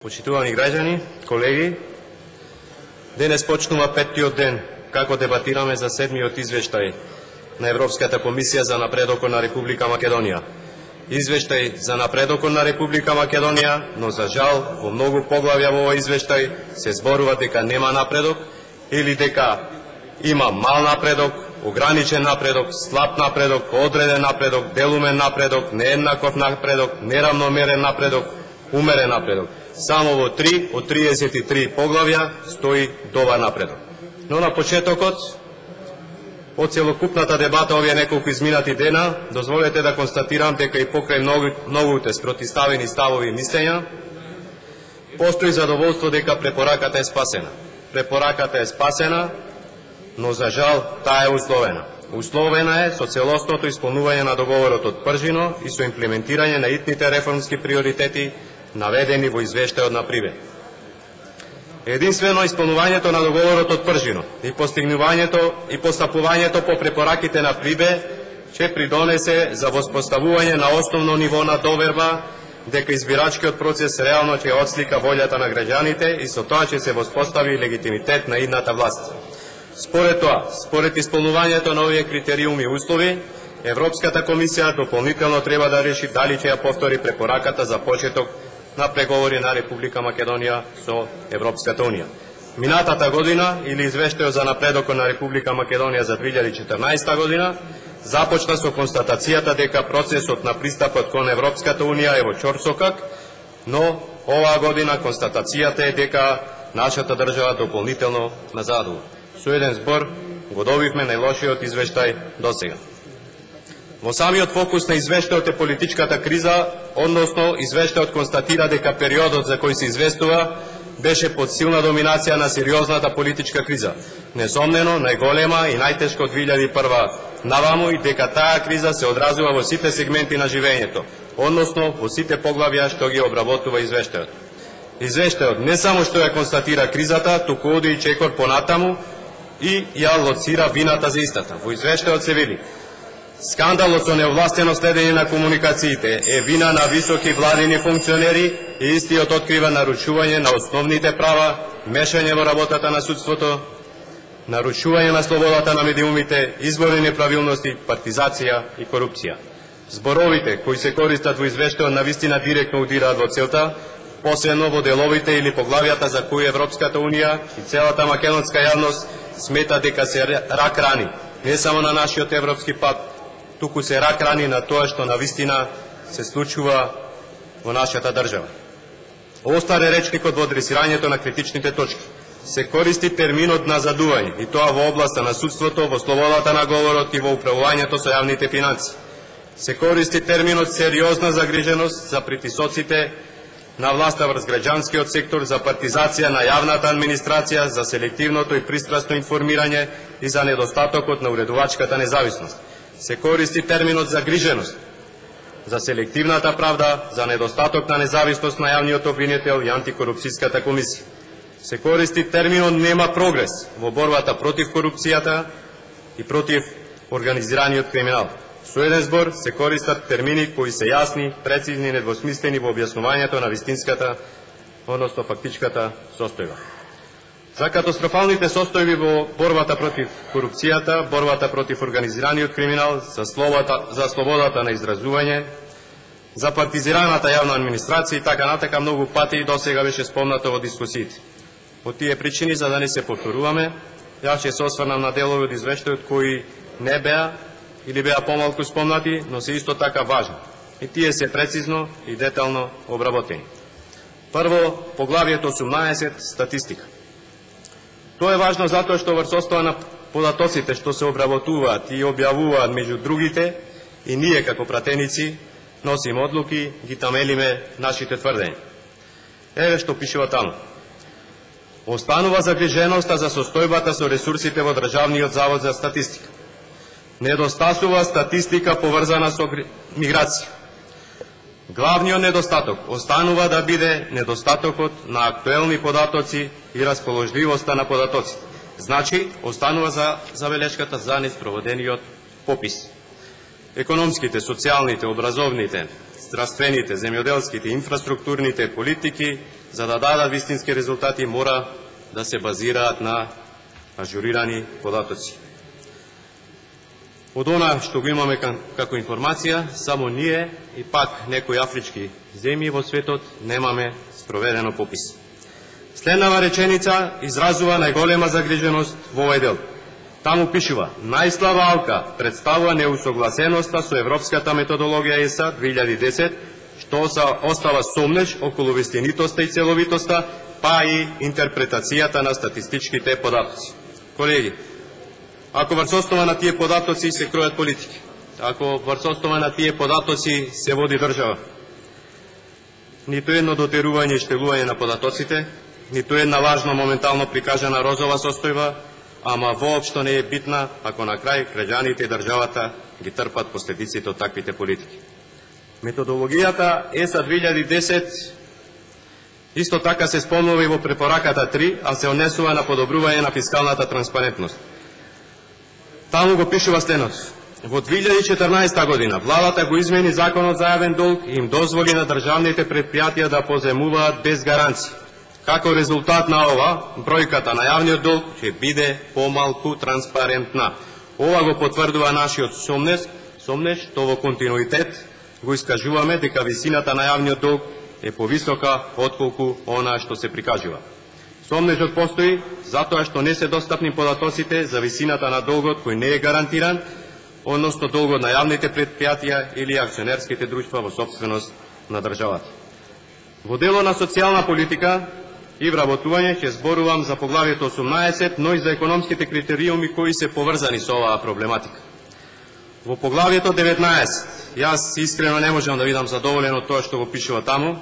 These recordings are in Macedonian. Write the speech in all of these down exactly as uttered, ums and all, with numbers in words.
Почитувани граѓани, колеги, денес почнува петтиот ден како дебатираме за седмиот извештај на Европската комисија за напредокот на Република Македонија. Извештај за напредокот на Република Македонија, но за жал во многу поглавја во овој извештај се зборува дека нема напредок или дека има мал напредок, ограничен напредок, слаб напредок, одреден напредок, делумен напредок, нееднаков напредок, неравномерен напредок, умерен напредок. Само во три од триесет и три поглавја стои добар напредок. Но на почетокот, од целокупната дебата овие неколку изминати дена, дозволете да констатирам дека и покрај многу, многуте спротиставени ставови и мислења, постои задоволство дека препораката е спасена. Препораката е спасена, но за жал таа е условена. Условена е со целосното исполнување на договорот од Пржино и со имплементирање на итните реформски приоритети наведени во извештајот на Прибе. Единствено исполнувањето на договорот од Пржино и постигнувањето и постапувањето по препораките на Прибе ќе придонесе за воспоставување на основно ниво на доверба дека избирачкиот процес реално ќе отслика волјата на граѓаните и со тоа ќе се воспостави легитимитет на идната власт. Според тоа, според исполнувањето на овие критериуми и услови, Европската комисија дополнително треба да реши дали ќе ја повтори препораката за почеток на преговори на Република Македонија со Европската Унија. Минатата година, или извештајот за напредокот на Република Македонија за две илјади и четрнаесета година, започна со констатацијата дека процесот на пристапот кон Европската Унија е во чорсокак, но оваа година констатацијата е дека нашата држава дополнително назадува. Со еден збор го добивме најлошиот извештај досега. Во самиот фокус на извештајот е политичката криза, односно извештајот констатира дека периодот за кој се известува беше под силна доминација на сериозната политичка криза. Несомнено, најголема и најтешка од две илјади и прва наваму и дека таа криза се одразува во сите сегменти на живењето, односно во сите поглавја што ги обработува извештајот. Извештајот не само што ја констатира кризата, туку оди и чекор понатаму и ја лоцира вината за истата. Во извештајот се вели: скандалот со неовластено следење на комуникациите е вина на високи владини функционери и истиот открива нарушување на основните права, мешање во работата на судството, нарушување на слободата на медиумите, изборни неправилности, партизација и корупција. Зборовите кои се користат во извештајот навистина директно удираат во целта, посебно во деловите или поглавјата за кои Европската Унија и целата македонска јавност смета дека се рак рани не само на нашиот европски пат, туку се рак рани на тоа што навистина се случува во нашата држава. Остаре речникот во адресирањето на критичните точки. Се користи терминот назадување, и тоа во областа на судството, во слободата на говорот и во управувањето со јавните финанси. Се користи терминот сериозна загриженост за притисоците на власта врз граѓанскиот сектор, за партизација на јавната администрација, за селективното и пристрасно информирање и за недостатокот на уредувачката независност. Се користи терминот загриженост за селективната правда, за недостаток на независност на јавниот обвинител и антикорупцијската комисија. Се користи терминот нема прогрес во борбата против корупцијата и против организираниот криминал. Со еден збор се користат термини кои се јасни, прецизни и недвосмислени во објаснувањето на вистинската, односно фактичката состојба. За катастрофалните состојби во борбата против корупцијата, борбата против организираниот криминал, за слободата, за слободата на изразување, за партизираната јавна администрација и така натака многу пати и досега беше спомнато во дискусиите. По тие причини, за да не се повторуваме, јас ќе се осврнам на делови од извештајот кои не беа или беа помалку спомнати, но се исто така важни. И тие се прецизно и детално обработени. Прво, поглавието осумнаесет, статистика. Тоа е важно затоа што врз основа на податоците што се обработуваат и објавуваат меѓу другите, и ние како пратеници носиме одлуки, ги тамелиме нашите тврдења. Еве што пишува таму. Останува загриженоста за состојбата со ресурсите во Државниот завод за статистика. Недостасува статистика поврзана со миграција. Главниот недостаток останува да биде недостатокот на актуелни податоци и расположливоста на податоците. Значи, останува за забелешката за неспроводениот попис. Економските, социјалните, образовните, здравствените, земјоделските, инфраструктурните политики за да дадат вистински резултати, мора да се базираат на ажурирани податоци. Од она што го имаме како информација, само ние и пак некои афрички земји во светот немаме спроведено попис. Следнава реченица изразува најголема загриженост во овој дел. Таму пишува: најслабалка представува неусогласеноста со европската методологија ЕСА две илјади и десет, што остава сомнеж околу вистинитоста и целовитоста, па и интерпретацијата на статистичките податоци. Колеги, ако врз основа на тие податоци се кројат политики, ако врз основа на тие податоци се води држава, ниту едно дотерување и штелување на податоците, ниту една лажно моментално прикажана розова состојба, ама воопшто не е битна ако на крај граѓаните и државата ги трпат последиците од таквите политики. Методологијата ЕСА две илјади и десет исто така се спомнува и во препораката три, а се однесува на подобрување на фискалната транспарентност. Таму го пишува следното: во две илјади и четрнаесета година владата го измени законот за јавен долг и им дозволи на државните предпријатија да поземуваат без гаранции. Како резултат на ова, бројката на јавниот долг ќе биде помалку транспарентна. Ова го потврдува нашиот сомнеж, сомнеж што во континуитет го искажуваме дека висината на јавниот долг е повисока отколку она што се прикажува. Сомнежот постои затоа што не се достапни податоците за висината на долгот кој не е гарантиран, односно долгот на јавните предпријатија или акционерските друштва во сопственост на државата. Во дело на социјална политика и вработување ќе зборувам за поглавието осумнаесет, но и за економските критериуми кои се поврзани со оваа проблематика. Во поглавието деветнаесет, јас искрено не можам да видам задоволен од тоа што го пишува таму,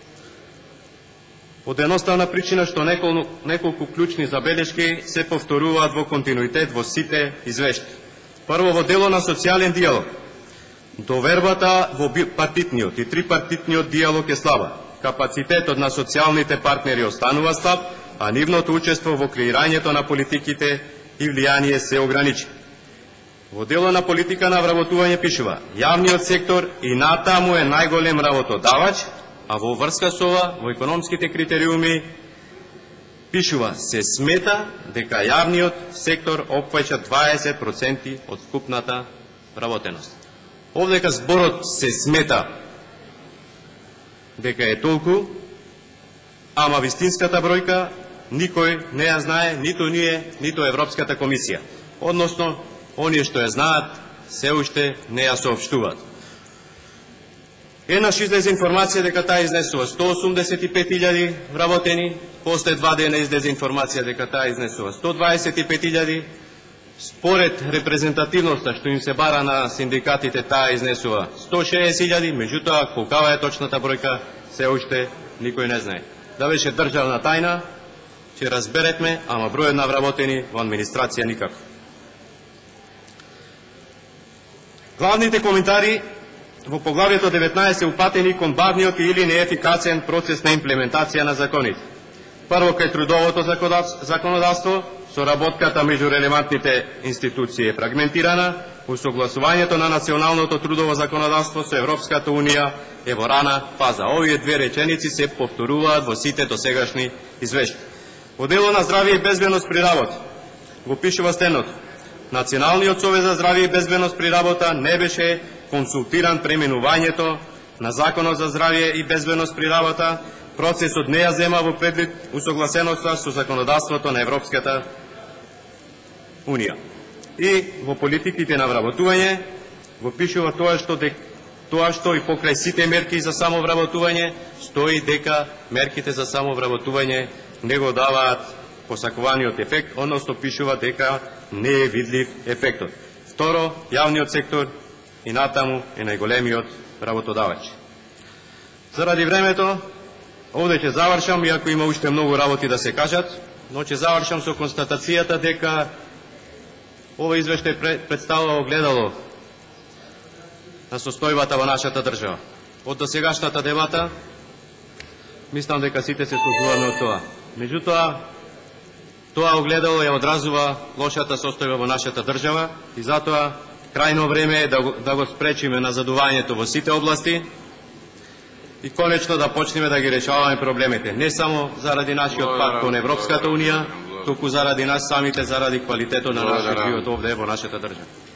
од едноставна причина што неколку, неколку клучни забелешки се повторуваат во континуитет во сите извештаи. Прво, во дело на социјален диалог, довербата во партитниот и трипартитниот диалог е слаба. Капацитетот на социјалните партнери останува слаб, а нивното учество во креирањето на политиките и влијание се ограничи. Во дело на политика на вработување пишува: јавниот сектор и натаму е најголем работодавач, а во врска со ова, во економските критериуми пишува: се смета дека јавниот сектор опфаќа дваесет проценти од вкупната вработеност. Овдека зборот се смета дека е толку, ама вистинската бројка никој не ја знае, ниту ние, ниту Европската комисија. Односно, оние што ја знаат, се уште не ја соопштуваат. Еднаш излезе информација дека таа изнесува сто осумдесет и пет илјади вработени, после два дена излезе информација дека таа изнесува сто дваесет и пет илјади, според репрезентативноста што им се бара на синдикатите, таа изнесува сто шеесет илјади, меѓутоа колкава е точната бројка, се уште никој не знае. Да беше државна тајна, ќе разберетме, ама бројот на вработени во администрација никако. Главните коментари во поглавието деветнаесет упатени кон бавниот или неефикасен процес на имплементација на законите. Прво, кај трудовото законодавство, соработката меѓу релевантните институции е фрагментирана, усогласувањето на националното трудово законодавство со Европската Унија е во рана фаза. Овие две реченици се повторуваат во сите досегашни извештаи. Во дело на здравје и безбедност при работа го пишува следното: Националниот совет за здравје и безбедност при работа не беше консултиран пременувањето на Законот за здравје и безбедност при работа, процесот не ја зема во предвид усогласеноста со законодавството на Европската Унија. И во политиките на вработување го пишува тоа што дек, тоа што и покрај сите мерки за самовработување стои дека мерките за самовработување не го даваат посакуваниот ефект, односно пишува дека не е видлив ефектот. Второ, јавниот сектор и натаму е најголемиот работодавач. Заради времето, овде ќе завршам, иако има уште многу работи да се кажат, но ќе завршам со констатацијата дека ова извештај представува огледало на состојбата во нашата држава. Од досегашната дебата, мислам дека сите се согласуваме од тоа. Меѓутоа, тоа огледало ја одразува лошата состојба во нашата држава и затоа крајно време е да го, да го спречиме назадувањето во сите области и конечно да почнеме да ги решаваме проблемите, не само заради нашиот пат кон Европската унија, туку заради нас самите, заради квалитетот на нашиот живот овде во нашата држава.